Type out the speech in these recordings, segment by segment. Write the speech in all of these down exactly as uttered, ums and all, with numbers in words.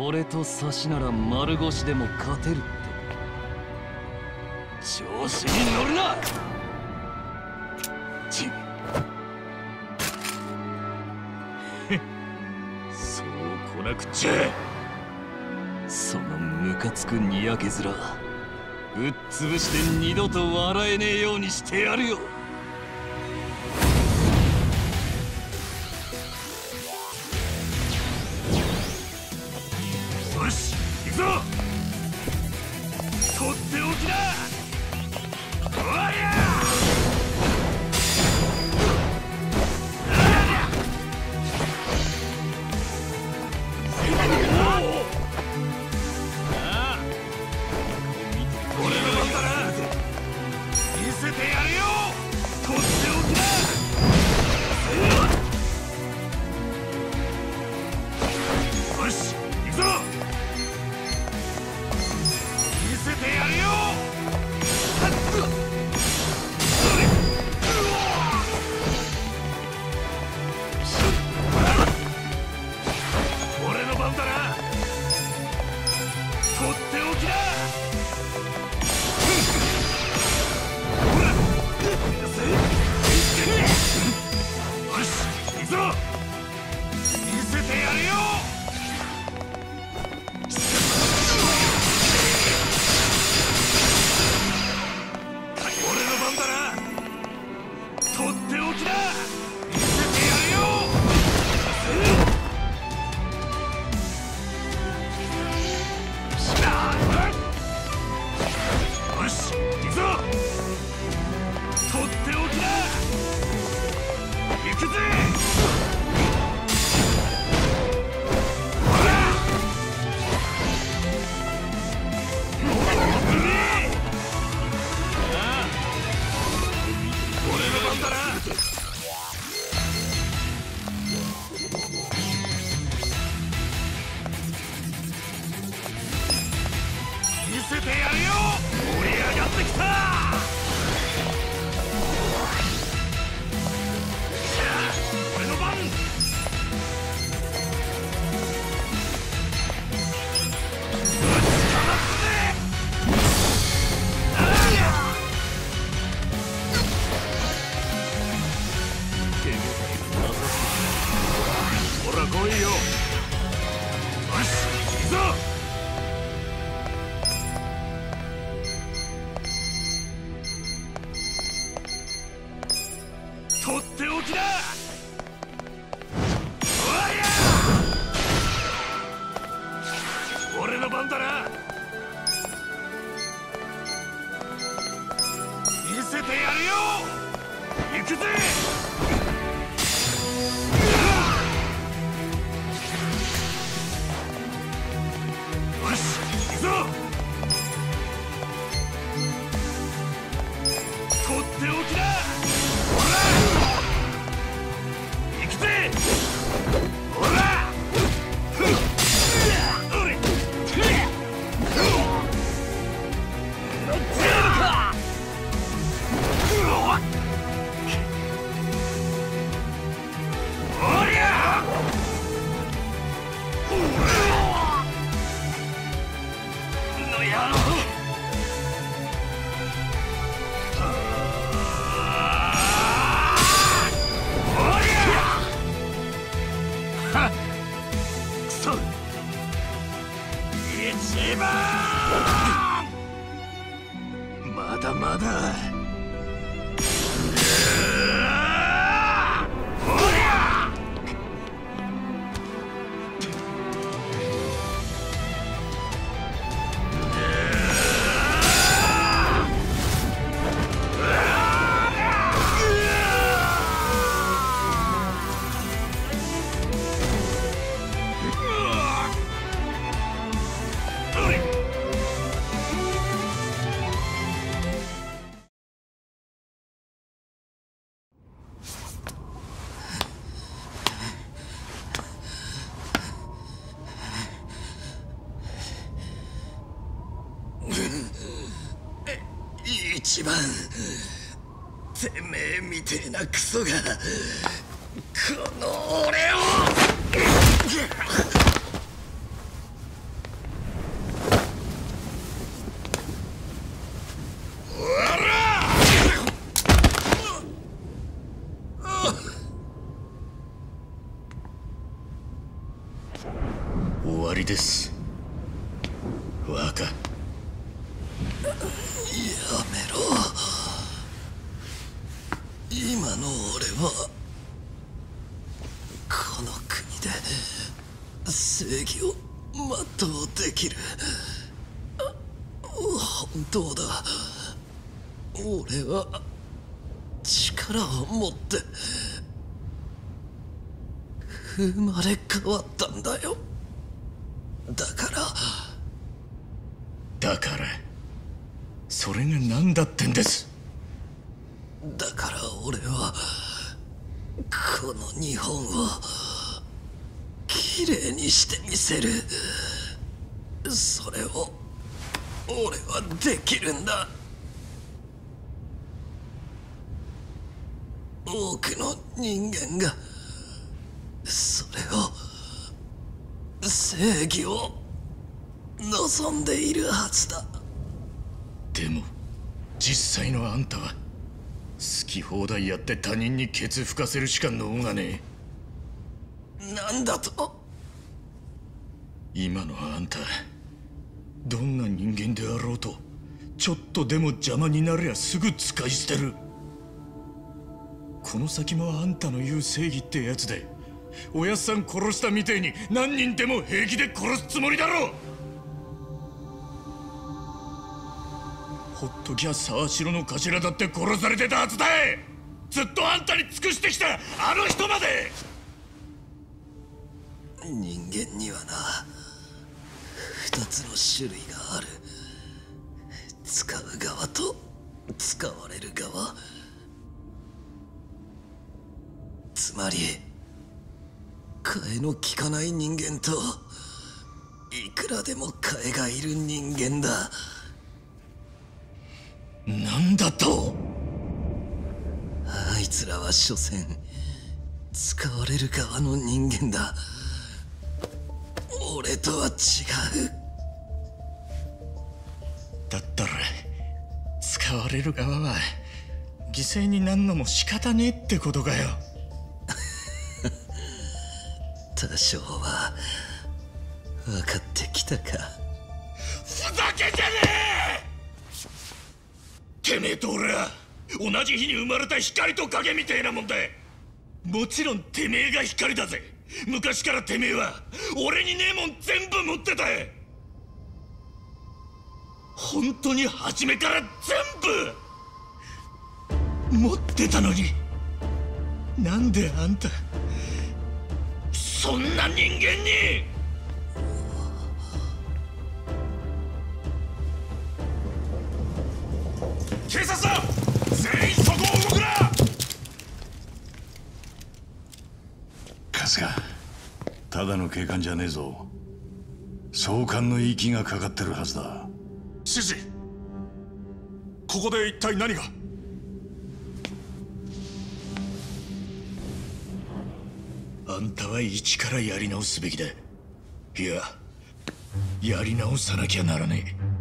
俺と差しなら丸腰でも勝てるって。調子に乗るな。ちそうこなくちゃ。そのムカつくにやけ面ぶっ潰して二度と笑えねえようにしてやるよ。よし行くぞ。とっておきだ。おりゃ見せてやるよ。とっておきだ。よし行くぞ。見せてやるよ。俺の番だな。とっておきだ。よし行くぞ。見せてやるよ。俺の番だな。とっておきだ。見せてやるよ。よし行くぞ。とっておきだ。行くぜ。俺の番だな。見せてやるよ。盛り上がってきた。俺の番。ほら来いよ。よし行くぞ。とっておきだ。おりゃ俺の番だな。見せてやるよ。行くぜ。よし行くぞ。とっておきだ。ほら行くぜ。ほらおれ乗ってやるか。おりゃの野郎。一番まだまだ。おりゃ一番てめえみてえなクソがこの俺をいです、若。やめろ。今の俺はこの国で正義を全うできる。本当だ。俺は力を持って生まれ変わったんだよ。だからだからそれが何だってんです。 だから俺はこの日本をきれいにしてみせる。それを俺はできるんだ。多くの人間がそれを正義を望んでいるはずだ。 でも実際のあんたは好き放題やって他人にケツ吹かせるしか能がねえ。なんだと？ 今のあんた、どんな人間であろうとちょっとでも邪魔になりゃすぐ使い捨てる。この先もあんたの言う正義ってやつでおやっさん殺したみてえに何人でも平気で殺すつもりだろう。ほっときゃ沢城の頭だって殺されてたはずだい。ずっとあんたに尽くしてきたあの人まで。 人間にはな、二つの種類がある。使う側と使われる側。つまり替えの利かない人間といくらでも替えがいる人間だ。 なんだと？ あいつらは所詮使われる側の人間だ。俺とは違う。 だったら使われる側は犠牲になんのも仕方ねえってことかよ。 多少は分かってきたか。 ふざけんじゃねえ！てめえと俺は同じ日に生まれた光と影みてえなもんだ。もちろんてめえが光だぜ。昔からてめえは俺にねえもん全部持ってた。本当に初めから全部持ってたのに、なんであんたそんな人間に。警察だ！全員そこを動くな！ 春日、ただの警官じゃねえぞ。総監の息がかかってるはずだ。 指示、ここで一体何が？ あんたは一からやり直すべきだ。いや、やり直さなきゃならねえ。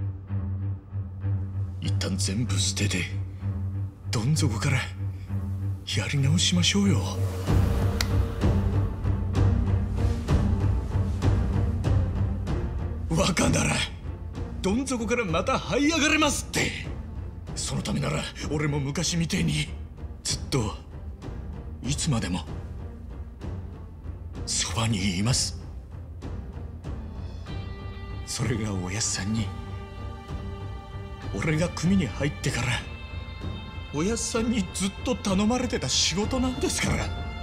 一旦全部捨ててどん底からやり直しましょうよ。若ならどん底からまた這い上がれますって。そのためなら俺も昔みてえにずっといつまでもそばにいます。それがおやっさんに俺が組に入ってからおやっさんにずっと頼まれてた仕事なんですから。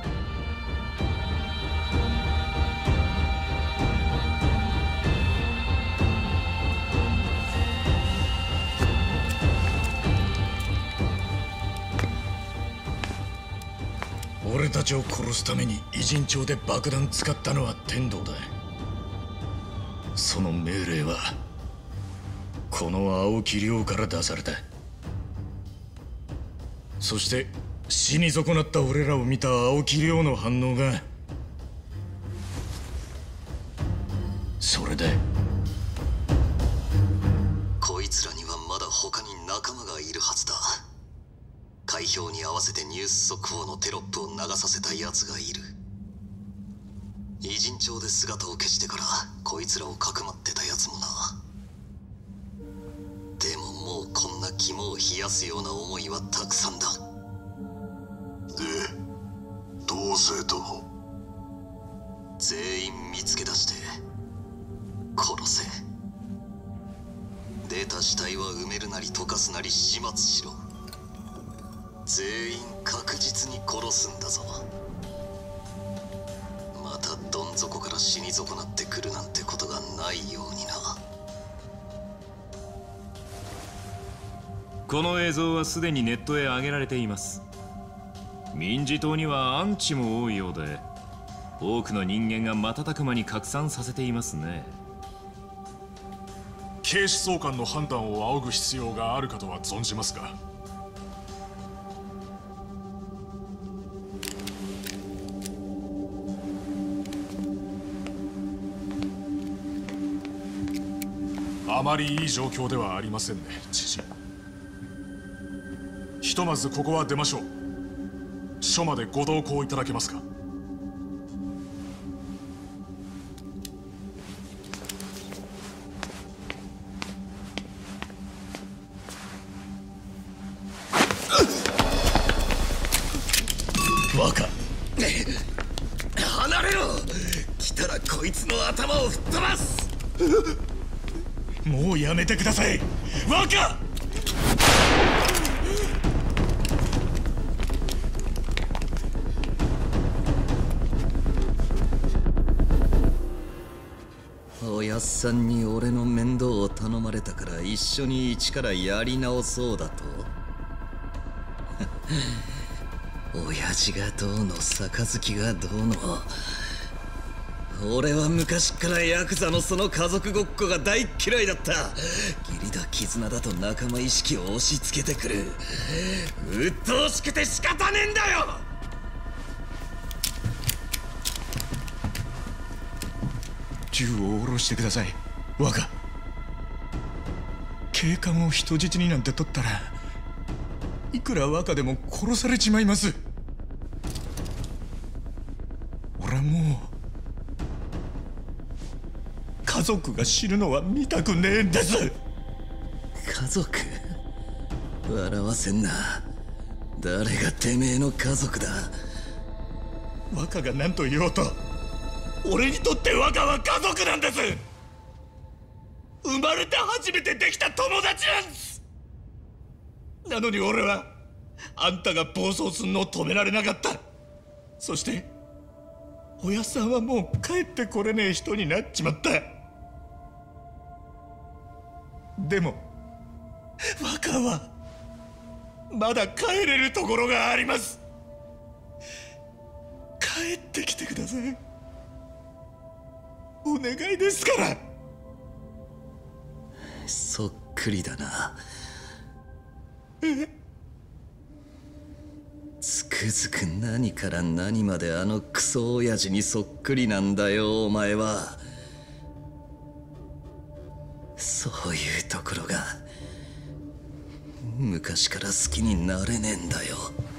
俺たちを殺すために偉人帳で爆弾使ったのは天道だ。その命令はこの青木亮から出された。そして死に損なった俺らを見た青木亮の反応がそれだ。 こいつらにはまだ他に仲間がいるはずだ。開票に合わせてニュース速報のテロップを流させた奴がいる。 偉人帳で姿を消してからこいつらをかくまってたやつもな。でももうこんな肝を冷やすような思いはたくさんだ。 でどうせと？ 全員見つけ出して殺せ。出た死体は埋めるなり溶かすなり始末しろ。全員確実に殺すんだぞ。またどん底から死に損なってくるなんてことがないようにな。 この映像はすでにネットへ上げられています。民事党にはアンチも多いようで、多くの人間が瞬く間に拡散させていますね。 警視総監の判断を仰ぐ必要があるかとは存じますが、あまりいい状況ではありませんね、知事。ひとまずここは出ましょう。署までご同行いただけますか？ 若離れろ。来たらこいつの頭を吹っ飛ばす。 もうやめてください若。 おやっさんに俺の面倒を頼まれたから一緒に一からやり直そうだと。親父がどうの杯がどうの、俺は昔からヤクザのその家族ごっこが大嫌いだった。義理だ絆だと仲間意識を押し付けてくる。鬱陶しくて仕方ねえんだよ。 銃を下ろしてください若。警官を人質になんて取ったらいくら若でも殺されちまいます。俺はもう家族が死ぬのは見たくねえんです。 家族？笑わせんな。誰がてめえの家族だ？ 若が何と言おうと俺にとって若は家族なんです。生まれて初めてできた友達なんです。なのに俺はあんたが暴走すんのを止められなかった。そして親さんはもう帰ってこれねえ人になっちまった。でも若はまだ帰れるところがあります。帰ってきてください。お願いですから。 そっくりだな。 え？ つくづく何から何まであのクソ親父にそっくりなんだよお前は。そういうところが昔から好きになれねえんだよ。